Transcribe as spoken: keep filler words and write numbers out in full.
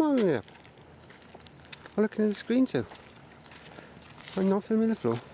Come on, William. I'm looking at the screen too. I'm not filming the floor.